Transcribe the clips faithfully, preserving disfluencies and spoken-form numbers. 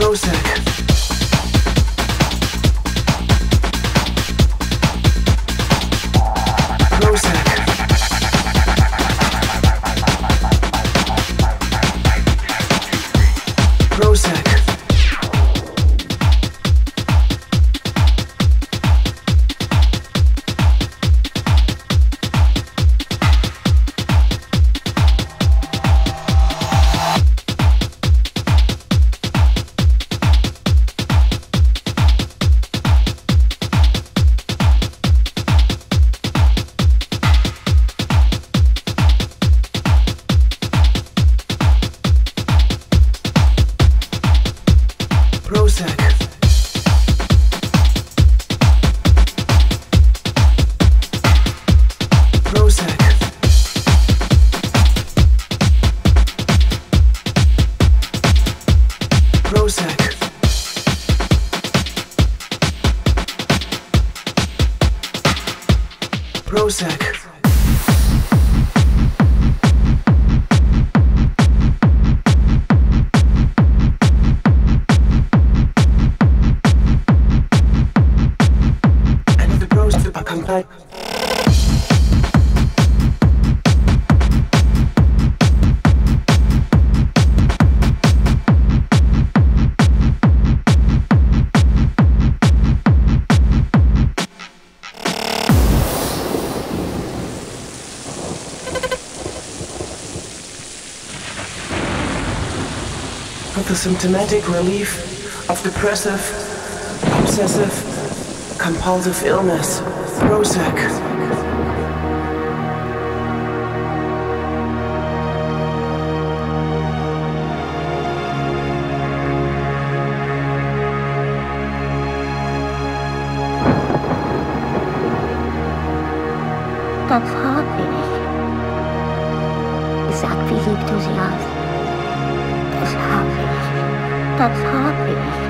The symptomatic relief of depressive, obsessive, compulsive illness. Prozac. Das habe ich. Sag, wie lieb du sie hast. Das habe ich. Das habe ich.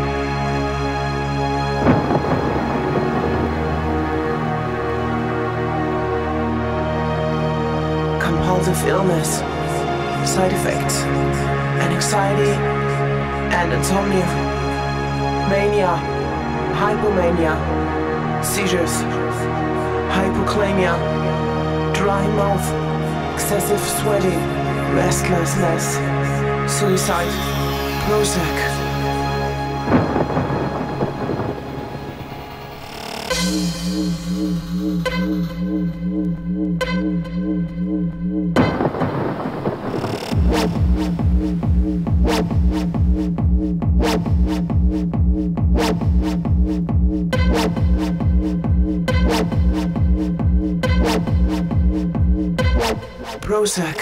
Compulsive illness, side effects, and anxiety and insomnia, mania, hypomania, seizures, hypokalemia, dry mouth, excessive sweating, restlessness, suicide. Prozac. Prozac.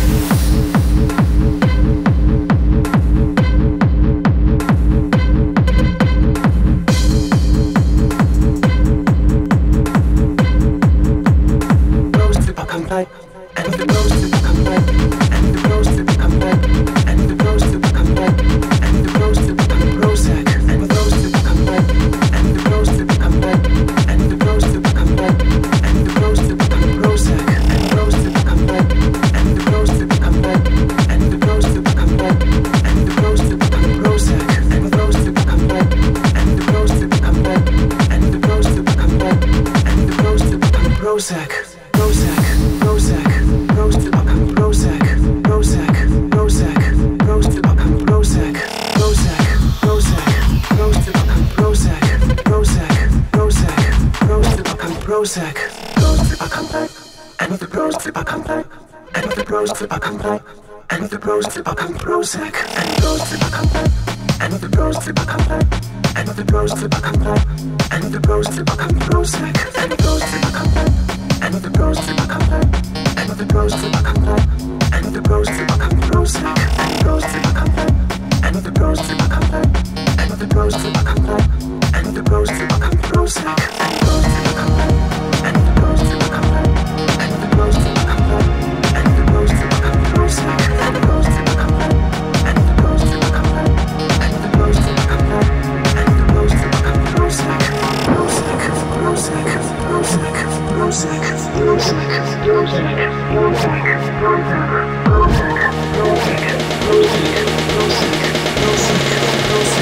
And the rose to become back, and the rose to become back, and the rose to become back, and the rose to become Prozac, and the rose to become back, and the rose to become back, and the rose to become back, and the rose to become Prozac, and the rose to become back, and the rose to become back, and the rose to become back, and the rose to become Prozac, and the rose to become back, and the rose to become back, and the rose to become back, and the rose to become Prozac. Prozac, Prozac, rose to become Prozac, Prozac, Prozac, rose to become Prozac, Prozac, Prozac, rose to become Prozac, Prozac, Prozac, rose to become Prozac, rose to become back, and with the rose to become back, and with the rose to become back, and with the rose to become Prozac, and the rose to become back, and with the rose to become back, and with the rose to become back, and with the rose to become Prozac, and the rose to become back. And with the rose to become back, and with the rose to become back, and with the rose to become Prozac, and the rose to become back, and with the rose to become back, and with the rose to become back, and with the rose to become Prozac, and the rose to become back, and with the rose to become back, and with the rose to become back, and with the rose to become Prozac, and the rose to become back, and with the rose to become back, and with the rose to become back, and with the rose to become Prozac, Prozac, Prozac, Prozac, Prozac. Prozac, Prozac, Prozac, Prozac, Prozac, Prozac, Prozac, Prozac, Prozac, Prozac, Prozac,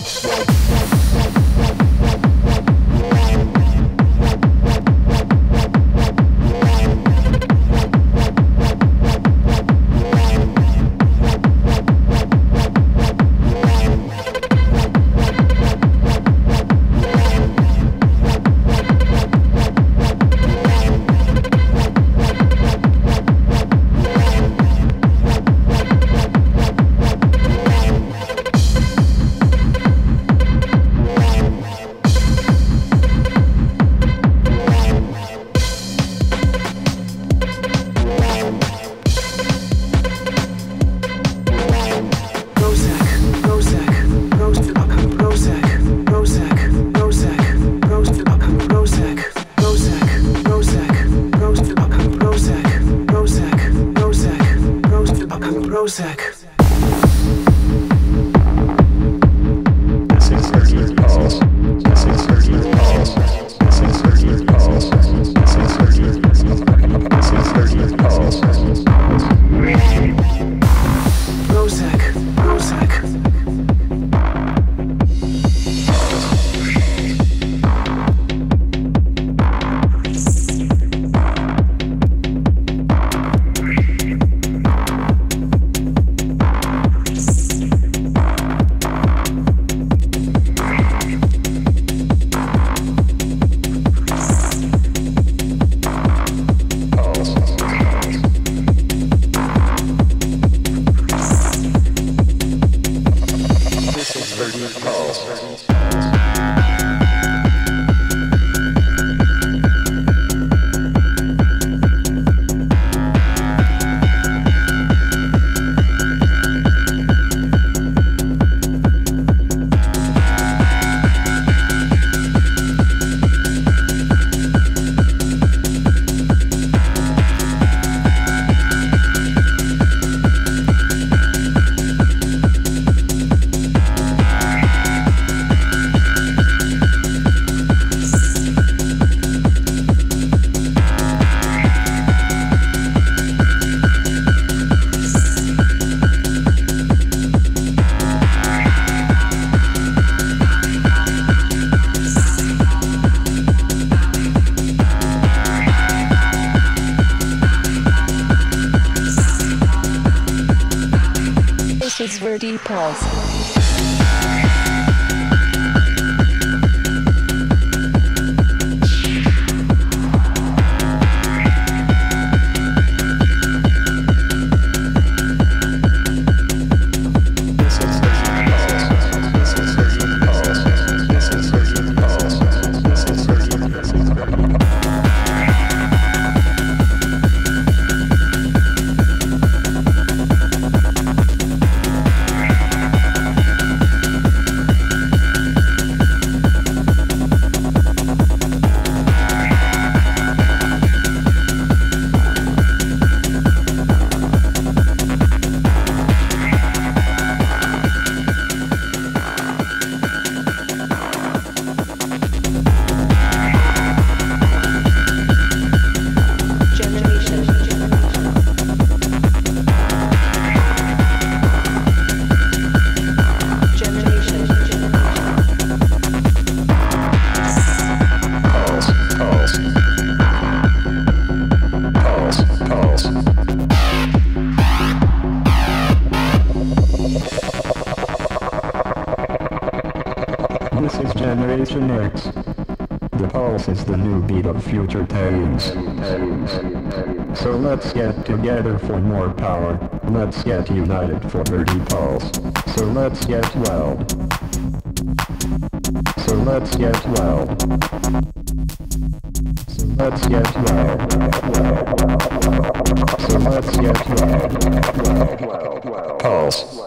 This is Verdi Pulse. This is Generation X. The pulse is the new beat of future times. So let's get together for more power. Let's get united for Verdi Pulse. So let's get wild. So let's get wild. So let's get wild. So let's get wild. Pulse.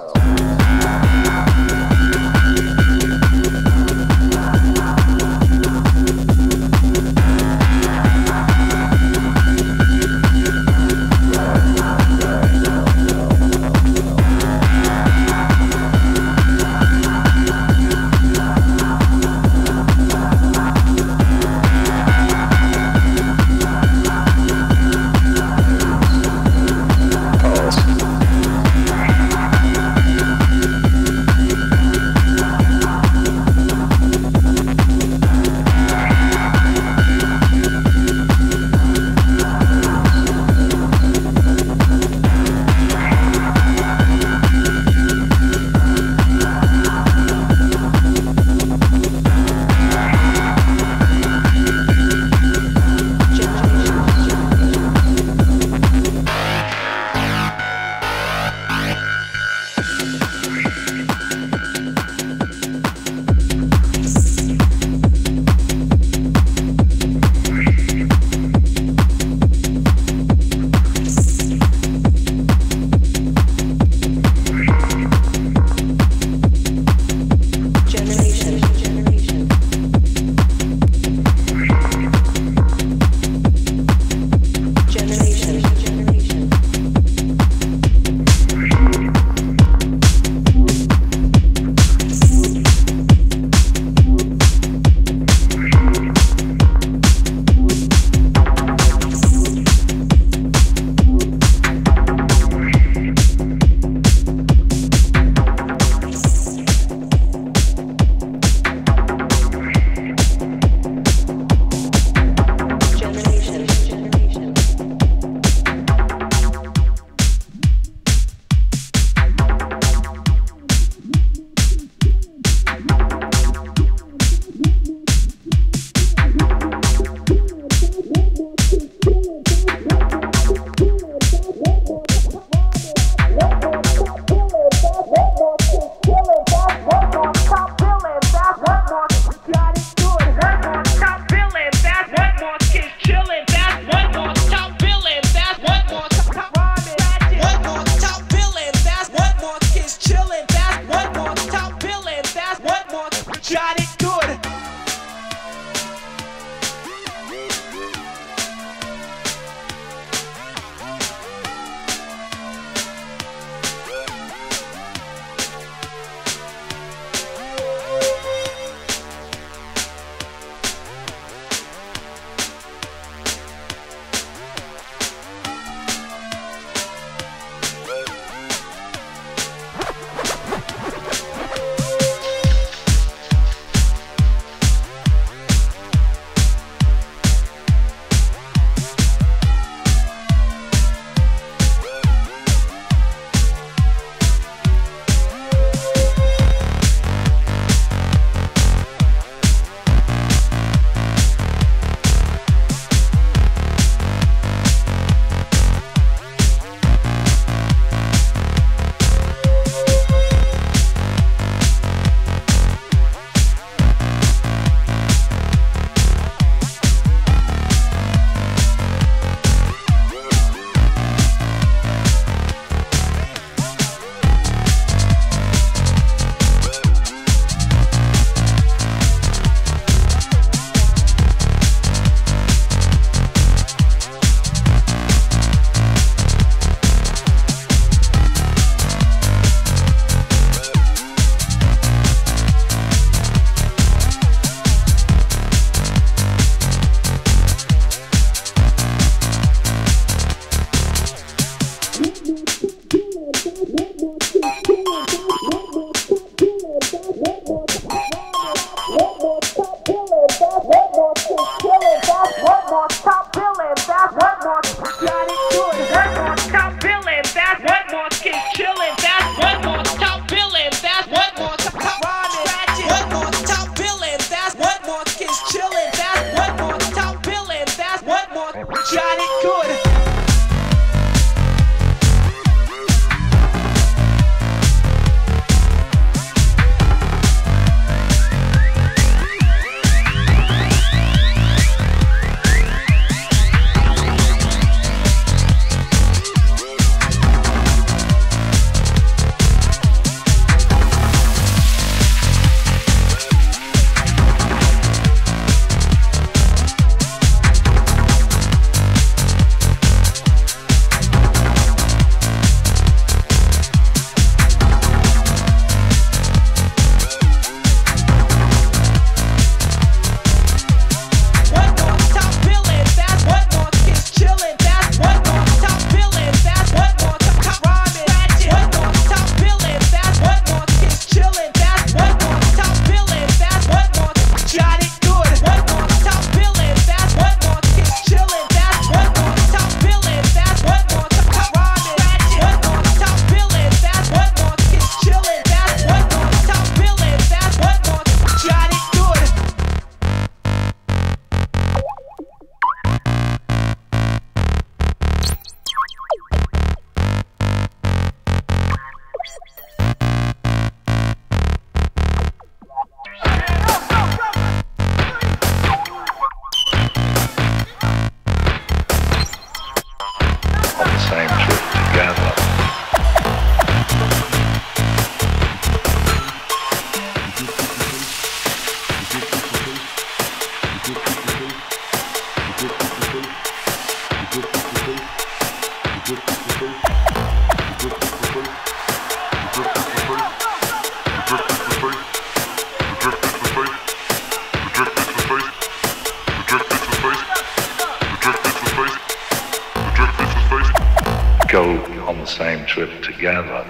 together.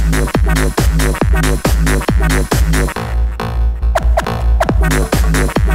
We'll be right back.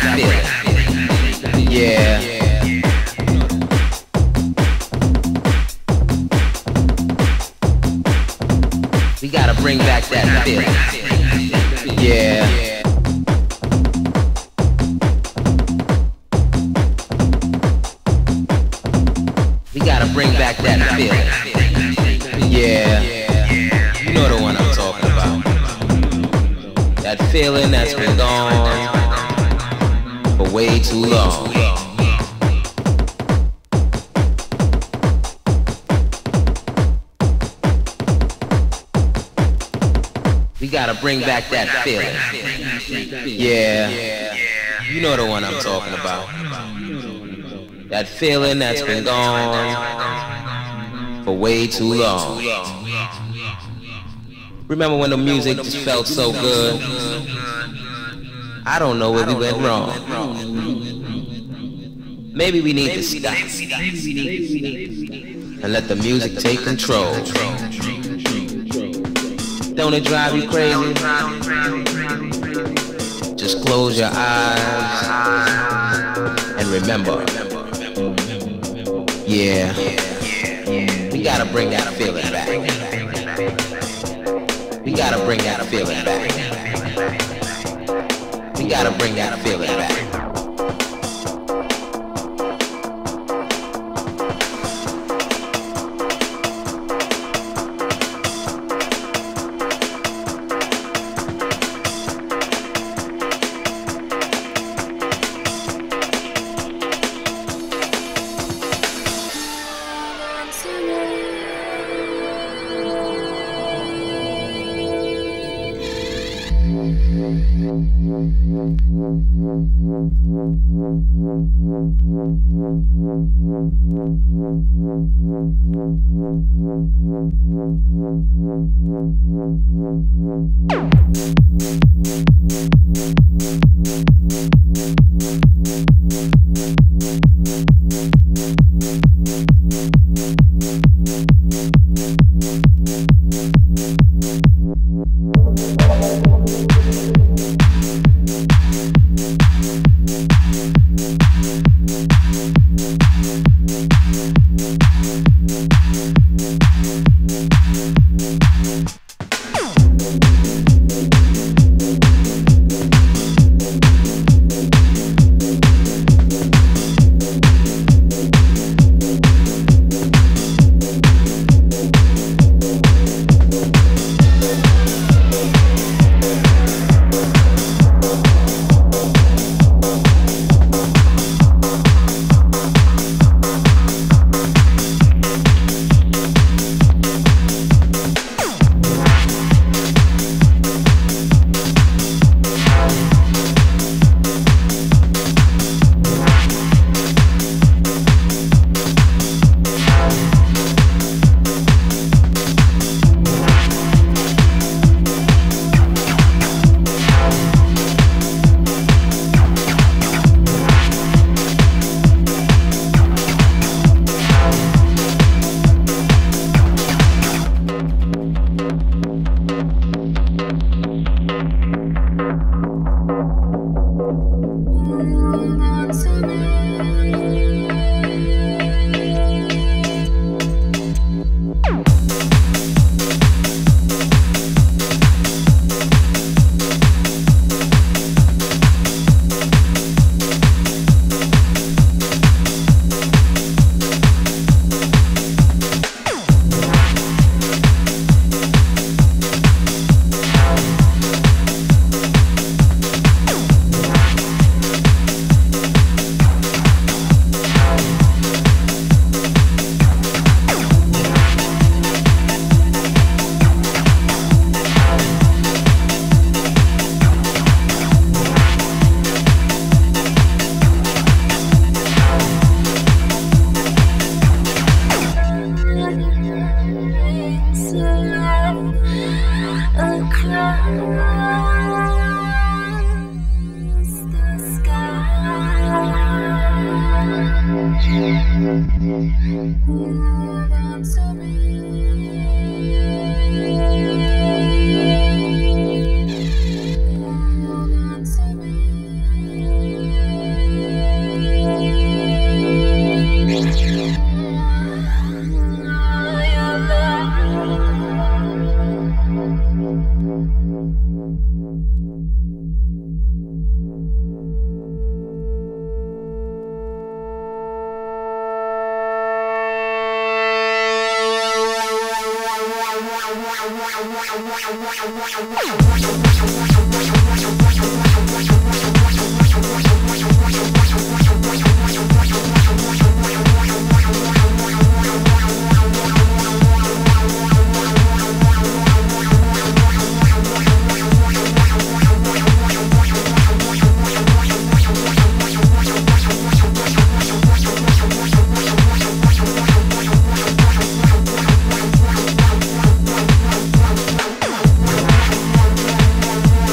that feeling. Yeah. We gotta bring back that feeling. Yeah. We gotta bring back that feeling. Yeah. You know the one I'm talking about. That feeling that's been gone for way too long. We gotta bring back that feeling. Yeah. You know the one I'm talking about. That feeling that's been gone for way too long. Remember when the music just felt so good? I don't know where we went wrong. Maybe we need to stop and let the music take control. Don't it drive you crazy? Just close your eyes and remember. Yeah, we gotta bring that feeling back. We gotta bring that feeling back. We gotta bring that feeling back. Thank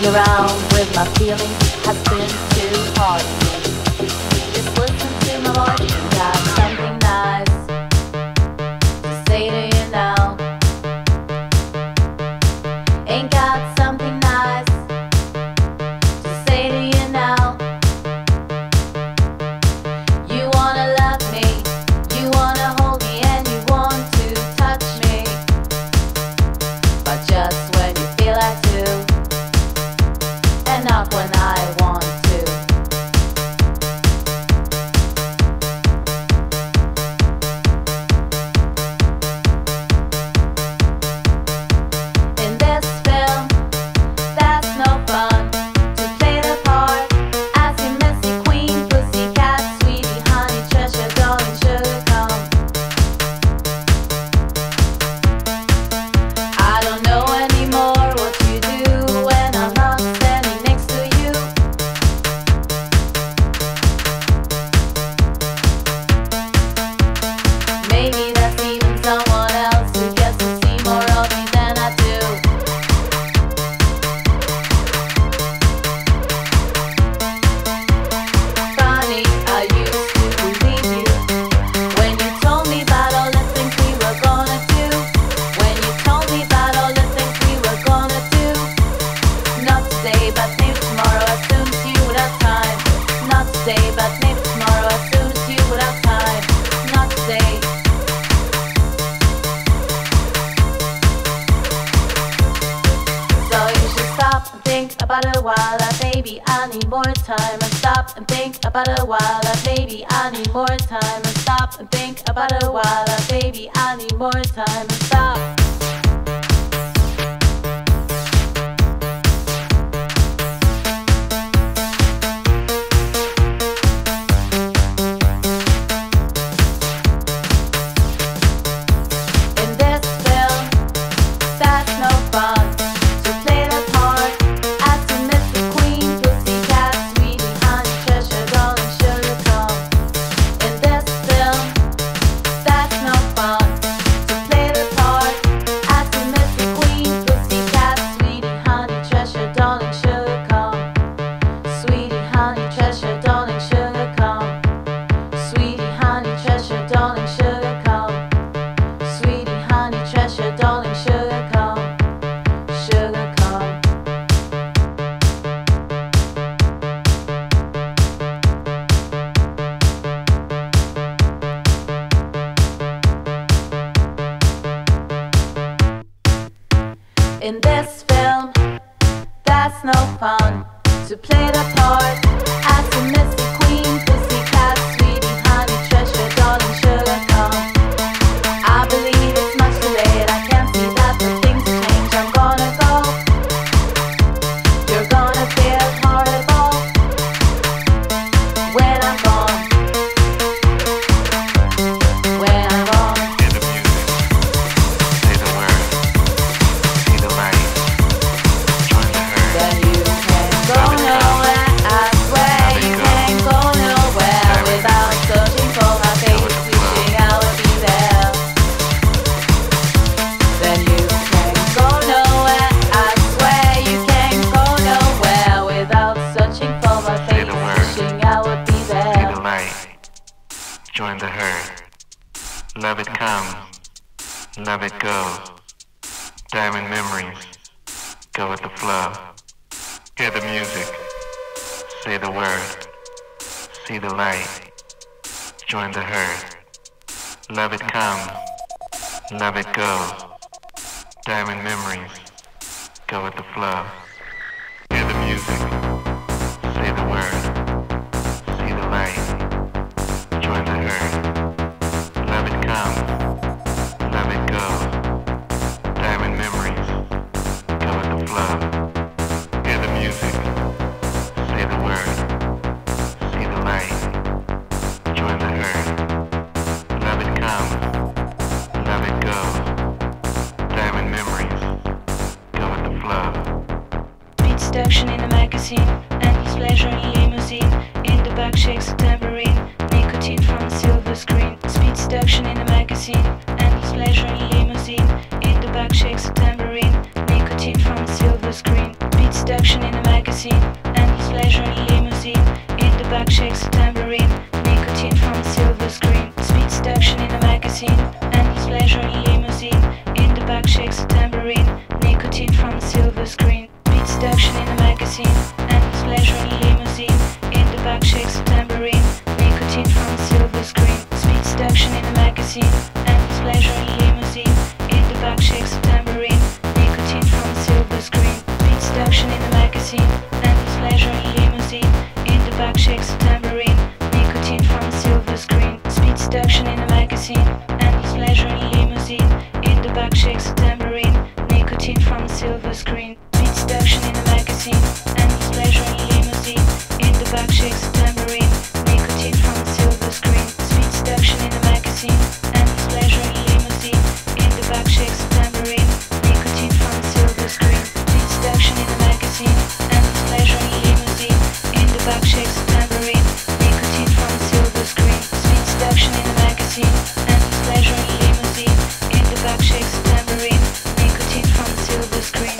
around with my feelings has been too hard for me. Just listen to my voice and got something nice to say to you now. Ain't got something nice to say to you now. You wanna love me, you wanna hold me, and you want to touch me, but just when you feel like to, and not when I want to. In this film, that's no fun to play the part as your messy queen, pussycat, sweetie, honey, treasure, darling, sugar, come. I don't know anymore what you do when I'm not standing next to you. Maybe that's even someone else who gets to see more of me than I do. Funny, I used to believe you when you told me about all the things we were gonna do. When you told me about all the things we were gonna do. Not today, but maybe tomorrow as soon as you would have time. Not today, but maybe tomorrow as soon as you would have time. Not today. So you should stop and think about it while I, baby, I need more time. And stop and think about it while I, baby, I need more time. And stop and think about it while I, baby, I need more time. And stop. In this film, that's no fun to play the part as a missing queen, pussycat, sweetie, honey, treasure, darling, sugar, come. In this film, that's no fun to play the part as a missing queen, pussycat, sweetie, honey, treasure, darling, sugar, come. Sweetie, honey, treasure, darling, sugar, come. Sweetie, honey, treasure, darling, sugar, come. Sweetie, honey, treasure, darling, sugar, come. Sugar, come. In this film, that's no fun to play the part as a missy queen, pussycat, sweetie, honey, treasure, darling, sugar, come. I believe it's much too late. I can see that the things change. I'm gonna go. You're gonna feel horrible when I'm gone. When I'm gone. Hear the music, say the word, see the light, join the herd. Then you can go nowhere. I swear you can't go nowhere without searching for my face, wishing I would be there. Then you can go nowhere. I swear you can't go nowhere without searching for my Say face, the word. wishing I would be See there. the light, join the herd. Love it comes, love it goes. Diamond memories, go with the flow. Hear the music, say the word, see the light, join the herd. Love it comes, love it goes. Diamond memories, go with the flow. Hear the music, say the word, see the light, join the herd. Love it comes, love it goes. Diamond memories, go with the flow. Hear the music, say the word, see the light, join the herd. Love it comes, love it goes. Diamond memories, go with the flow. Beat seduction in a magazine, endless pleasure in limousine. In the back shakes a tambourine, nicotine from a silver screen. Speed seduction in a magazine, endless pleasure in limousine. In the back shakes a tambourine, nicotine from a silver screen. Beat seduction in a magazine, endless pleasure in limousine. In the back shakes a tambourine, nicotine from the silver screen. Speed seduction in a magazine, endless pleasure in limousine. In the back shakes a tambourine, nicotine from the silver screen. Speed seduction in a magazine, endless pleasure in limousine. In the back shakes a tambourine, nicotine from the silver screen. Speed seduction in a magazine, endless pleasure in limousine. In the back shakes a tambourine, nicotine from the silver screen. Speed seduction in a magazine, endless pleasure in limousine. In the back shakes a tambourine, nicotine from the silver screen. Speed seduction in a magazine, endless pleasure in limousine. In the back shakes a tambourine, nicotine from the silver screen. Speed seduction in a magazine, endless pleasure in limousine. In the back shakes a tambourine, nicotine from the silver screen. Speed seduction in a magazine, endless pleasure in limousine. In the back shakes a tambourine, nicotine from the silver screen. Speed seduction in a magazine, endless pleasure in limousine. In the back shakes a tambourine, nicotine from the silver screen.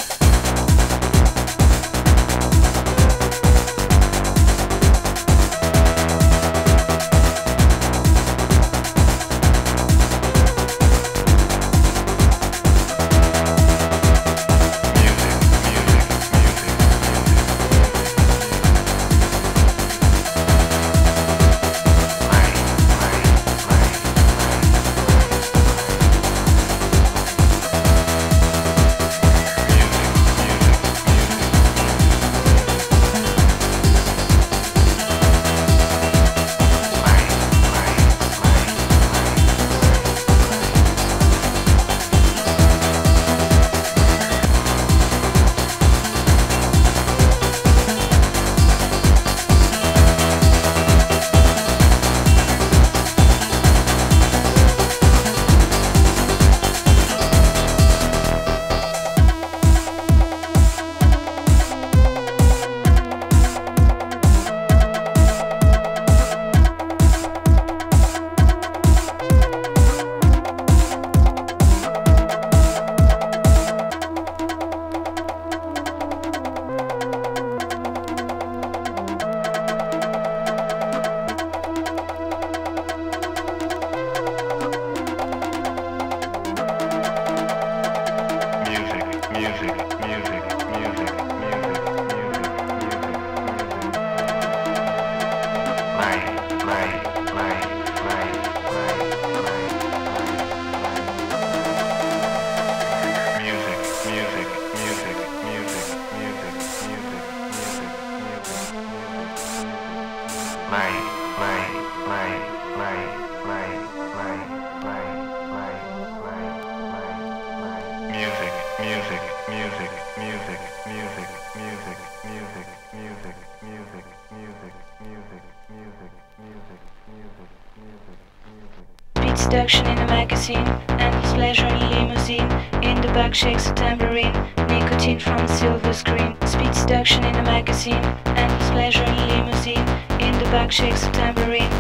Seduction in a magazine, endless pleasure in limousine. In the back shakes a tambourine, nicotine from the silver screen. Speed seduction in a magazine, endless pleasure in limousine. In the back shakes a tambourine,